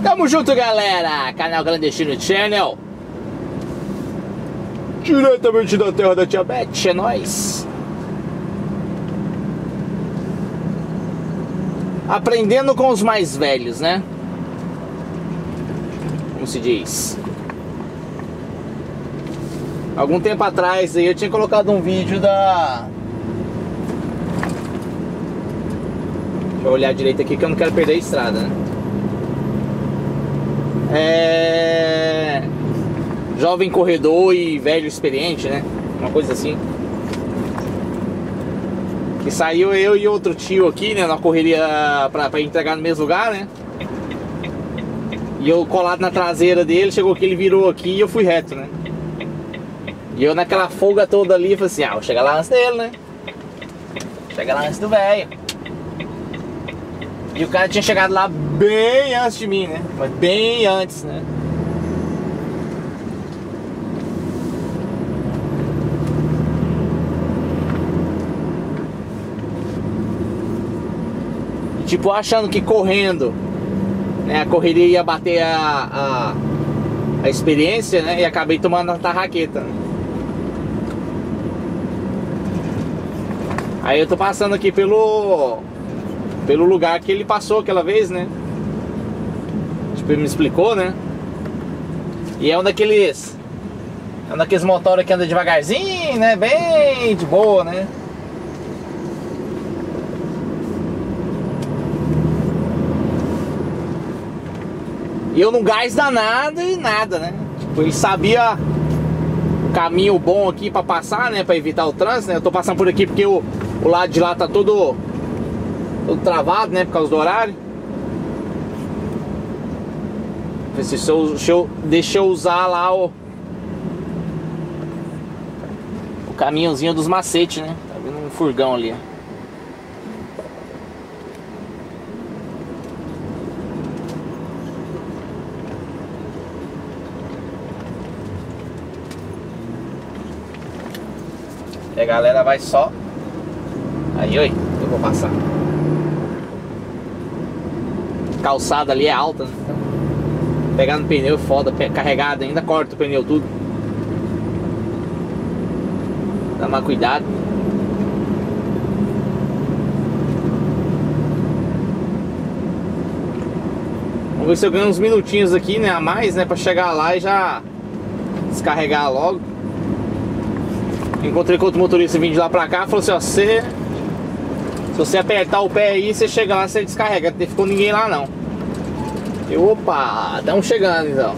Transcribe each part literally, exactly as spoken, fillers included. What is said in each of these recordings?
Tamo junto, galera! Canal Clandestino Channel, diretamente da terra da Tia Beth, é nóis! Aprendendo com os mais velhos, né? Como se diz. Algum tempo atrás aí eu tinha colocado um vídeo da... Deixa eu olhar direito aqui que eu não quero perder a estrada, né? É... Jovem corredor e velho experiente, né? Uma coisa assim. Que saiu eu e outro tio aqui, né? Na correria pra, pra entregar no mesmo lugar, né? E eu colado na traseira dele, chegou que ele virou aqui e eu fui reto, né? E eu naquela folga toda ali, falei assim, ah, vou chegar lá antes dele, né? Chega lá antes do velho. E o cara tinha chegado lá bem antes de mim, né? Mas bem antes, né? E, tipo, achando que correndo, né, a correria ia bater a, a, a experiência, né? E acabei tomando a tarraqueta, né? Aí eu tô passando aqui pelo Pelo lugar que ele passou aquela vez, né? Tipo, ele me explicou, né? E é um daqueles É um daqueles motores que anda devagarzinho, né? Bem de boa, né? E eu não gás danado e nada, né? Tipo, ele sabia o caminho bom aqui pra passar, né? Pra evitar o trânsito, né? Eu tô passando por aqui porque o, o lado de lá tá todo Todo travado, né? Por causa do horário. Deixa eu, deixa eu, deixa eu usar lá o O caminhãozinho dos macetes, né? Tá vendo um furgão ali. E a galera vai só. Aí, oi, eu vou passar. Calçada ali é alta, né? Então, pegar no pneu é foda, carregado ainda, corta o pneu tudo. Dá mais cuidado. Vamos ver se eu ganho uns minutinhos aqui, né? A mais, né? Pra chegar lá e já descarregar logo. Encontrei com outro motorista vindo de lá pra cá. Falou assim, ó, você... Se você apertar o pé aí, você chega lá, você descarrega. Não ficou ninguém lá não. Eu, opa, estamos chegando então.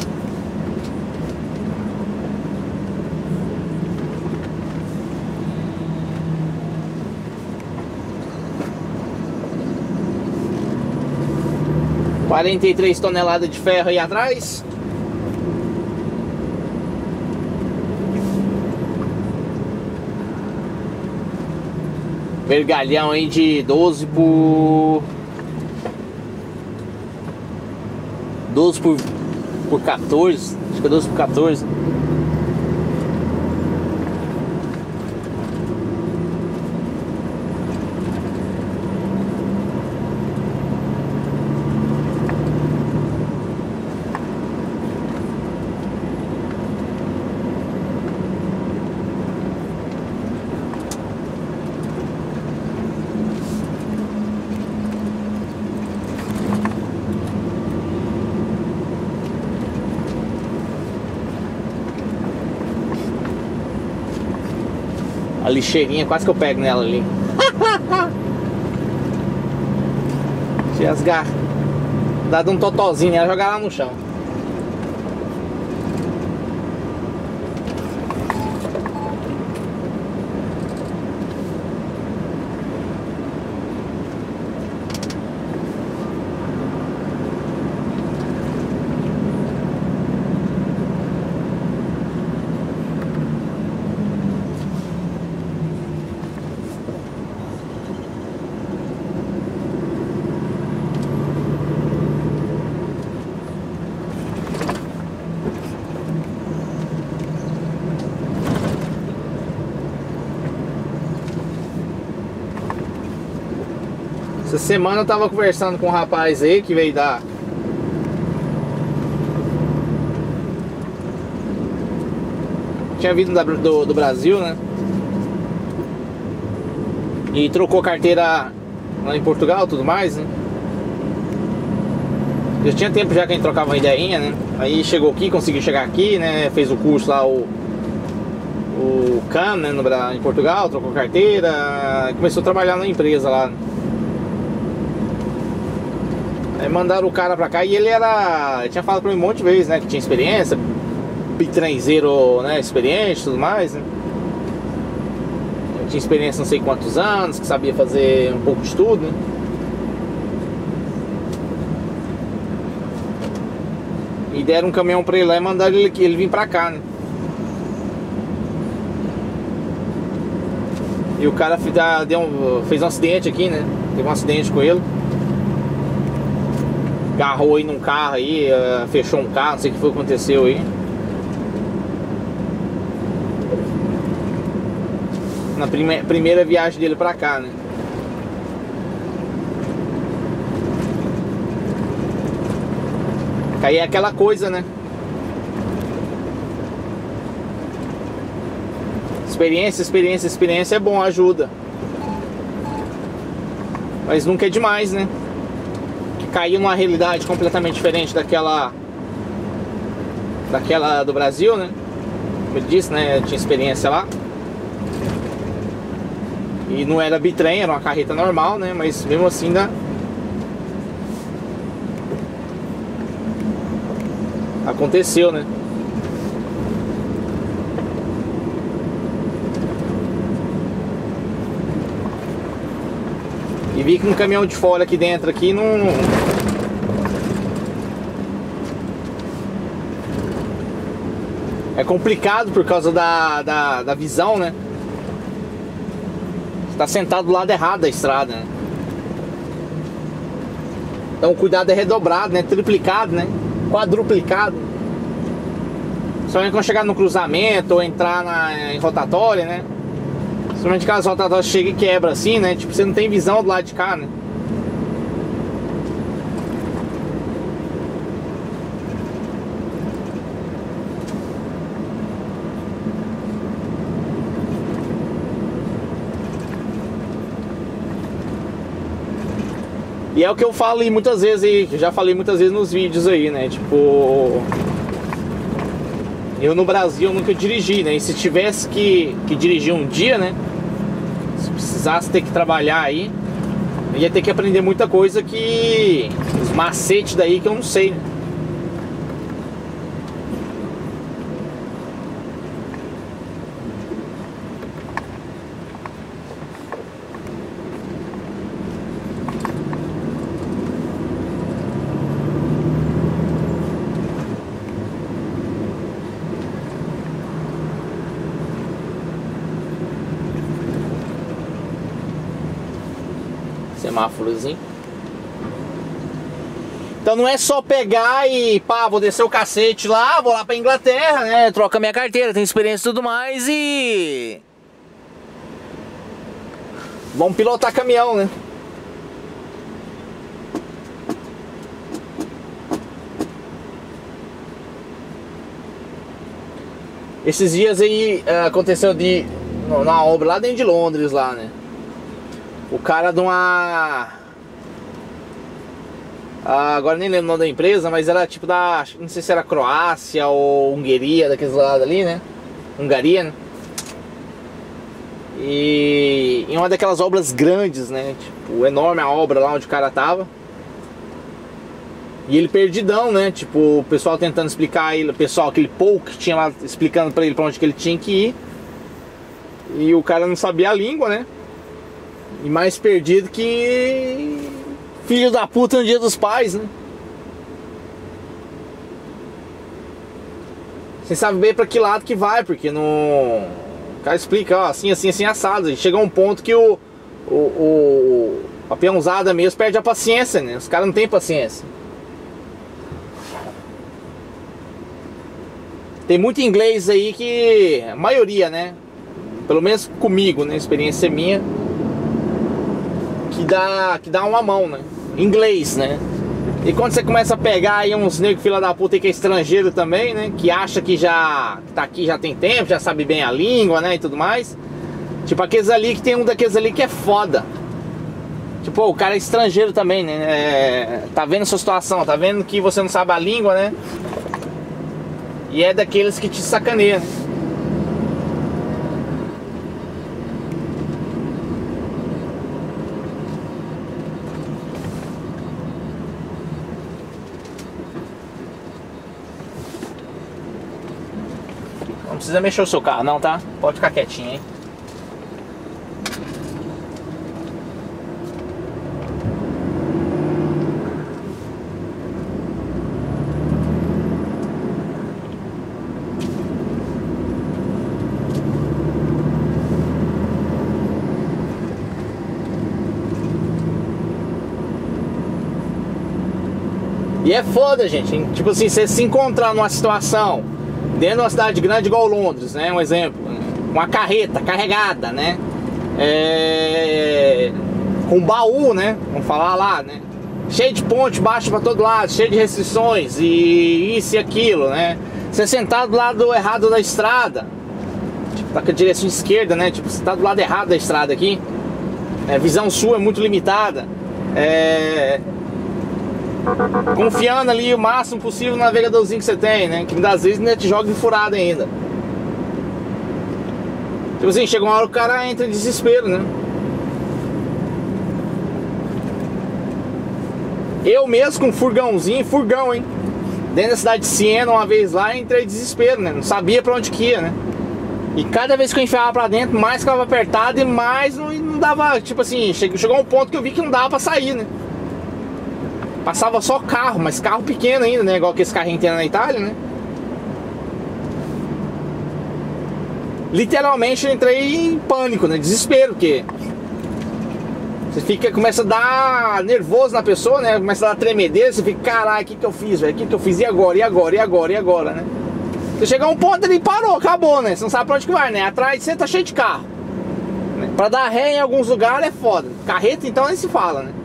quarenta e três toneladas de ferro aí atrás. Vergalhão aí de doze por doze por, por quatorze. Acho que é doze por quatorze. A lixeirinha, quase que eu pego nela ali. Tinha as garras. Dado um totozinho, ela jogar lá no chão. Essa semana eu tava conversando com um rapaz aí que veio da tinha vindo da, do, do Brasil, né? E trocou carteira lá em Portugal, tudo mais, né? Já tinha tempo já que a gente trocava uma ideinha, né? Aí chegou aqui, conseguiu chegar aqui, né? Fez o curso lá, o o C A M, né, no, em Portugal, trocou carteira, começou a trabalhar na empresa lá. Aí mandaram o cara pra cá e ele era... Ele tinha falado pra mim um monte de vezes, né? Que tinha experiência, bitranzeiro, né? Experiente e tudo mais, né? Tinha experiência não sei quantos anos, que sabia fazer um pouco de tudo, né? E deram um caminhão pra ele lá e mandaram ele, ele vir pra cá, né? E o cara deu um, fez um acidente aqui, né? Teve um acidente com ele. Agarrou aí num carro aí, fechou um carro, não sei o que foi que aconteceu aí. Na prime primeira viagem dele pra cá, né? Aí é aquela coisa, né? Experiência, experiência, experiência é bom, ajuda. Mas nunca é demais, né? Que caiu numa realidade completamente diferente daquela Daquela do Brasil, né? Como ele disse, né? Tinha experiência lá. E não era bitrem, era uma carreta normal, né? Mas mesmo assim ainda aconteceu, né? E vi que um caminhão de fora aqui dentro aqui não... É complicado por causa da, da, da visão, né? Você tá sentado do lado errado da estrada, né? Então o cuidado é redobrado, né? Triplicado, né? Quadruplicado. Somente quando chegar no cruzamento ou entrar na, em rotatória, né? Somente quando as rotatórias chegam e quebra assim, né? Tipo, você não tem visão do lado de cá, né? E é o que eu falei muitas vezes aí, que já falei muitas vezes nos vídeos aí, né? Tipo... Eu no Brasil nunca dirigi, né? E se tivesse que, que dirigir um dia, né? Se precisasse ter que trabalhar aí, eu ia ter que aprender muita coisa que... Os macetes daí que eu não sei, né? Semáforozinho. Então não é só pegar e pá, vou descer o cacete lá, vou lá pra Inglaterra, né? Troca minha carteira, tenho experiência e tudo mais e... Vamos pilotar caminhão, né? Esses dias aí aconteceu de... na obra lá dentro de Londres lá, né? O cara de uma... Ah, agora nem lembro o nome da empresa, mas era tipo da... Não sei se era Croácia ou Hungria, daqueles lados ali, né? Hungaria, né? E... em uma daquelas obras grandes, né? Tipo, enorme a obra lá onde o cara tava. E ele perdidão, né? Tipo, o pessoal tentando explicar ele, o pessoal, aquele pouco que tinha lá explicando pra ele pra onde que ele tinha que ir. E o cara não sabia a língua, né? E mais perdido que filho da puta no dia dos pais, né? Sem saber pra que lado que vai, porque não... O cara explica, ó, assim, assim, assim, assado. E chega um ponto que o, o, o a peãozada mesmo perde a paciência, né? Os caras não tem paciência. Tem muito inglês aí que... A maioria, né? Pelo menos comigo, né? Experiência minha. Que dá, que dá uma mão, né? Inglês, né? E quando você começa a pegar aí uns negros fila da puta que é estrangeiro também, né? Que acha que já tá aqui já tem tempo, já sabe bem a língua, né? E tudo mais. Tipo aqueles ali que tem um daqueles ali que é foda. Tipo, o cara é estrangeiro também, né? É, tá vendo a sua situação, tá vendo que você não sabe a língua, né? E é daqueles que te sacaneiam, né? Não precisa mexer o seu carro não, tá? Pode ficar quietinho, hein? E é foda, gente. Tipo assim, você se encontrar numa situação dentro de uma cidade grande igual Londres, né? Um exemplo, uma carreta carregada, né? É... com baú, né? Vamos falar lá, né? Cheio de ponte baixo pra todo lado, cheio de restrições e isso e aquilo, né? Você sentado do lado errado da estrada, tipo, tá com a direção esquerda, né? Tipo, você tá do lado errado da estrada aqui. É, visão sua é muito limitada. É... confiando ali o máximo possível no navegadorzinho que você tem, né? Que muitas vezes ainda te joga de furada ainda. Tipo assim, chega uma hora o cara entra em desespero, né? Eu mesmo com um furgãozinho, furgão, hein? Dentro da cidade de Siena, uma vez lá, entrei em desespero, né? Não sabia pra onde que ia, né? E cada vez que eu enfiava pra dentro, mais ficava apertado e mais não, não dava, tipo assim, chegou um ponto que eu vi que não dava pra sair, né? Passava só carro, mas carro pequeno ainda, né? Igual que esse carrinho tem na Itália, né? Literalmente eu entrei em pânico, né? Desespero, porque você fica, começa a dar nervoso na pessoa, né? Começa a dar tremedeira, você fica, caralho, o que que eu fiz, velho? O que que eu fiz? E agora? E agora? E agora? E agora, né? Você chega a um ponto ali, parou, acabou, né? Você não sabe pra onde que vai, né? Atrás de você tá cheio de carro, né? Pra dar ré em alguns lugares é foda. Carreta, então, nem se fala, né?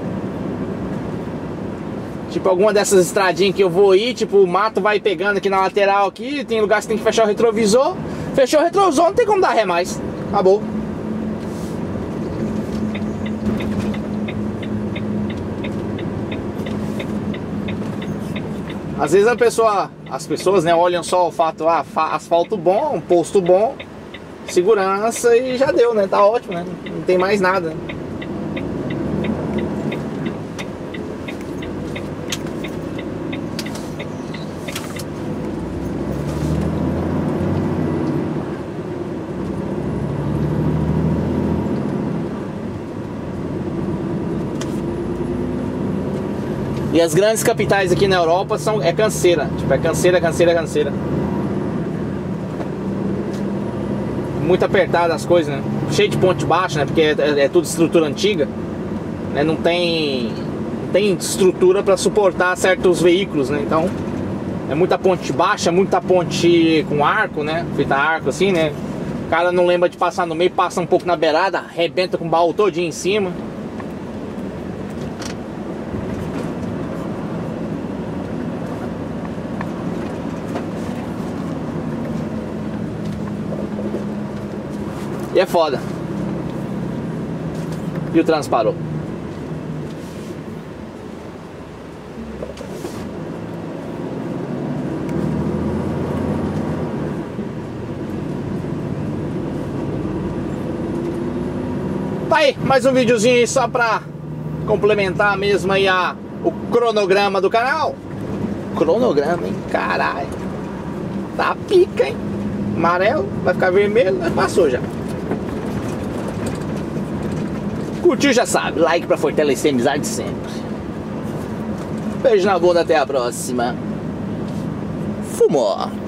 Tipo, alguma dessas estradinhas que eu vou ir, tipo, o mato vai pegando aqui na lateral aqui, tem lugar que você tem que fechar o retrovisor. Fechou o retrovisor, não tem como dar ré mais. Acabou. Às vezes a pessoa, as pessoas, né, olham só o fato, ah, asfalto bom, um posto bom, segurança e já deu, né? Tá ótimo, né? Não tem mais nada. E as grandes capitais aqui na Europa são, é canseira, tipo, é canseira, canseira, canseira. Muito apertada as coisas, né? Cheio de ponte baixa, né? Porque é, é, é tudo estrutura antiga, né? Não tem, não tem estrutura para suportar certos veículos, né? Então, é muita ponte baixa, muita ponte com arco, né? Feita arco assim, né? O cara não lembra de passar no meio, passa um pouco na beirada, arrebenta com o baú todinho em cima. E é foda. E o trânsito parou. Tá aí, mais um videozinho aí só pra complementar mesmo aí a, o cronograma do canal. Cronograma, hein? Caralho. Tá pica, hein? Amarelo, vai ficar vermelho, mas passou já. Curtiu, já sabe, like pra fortalecer a amizade sempre. Beijo na bunda, até a próxima. Fumou.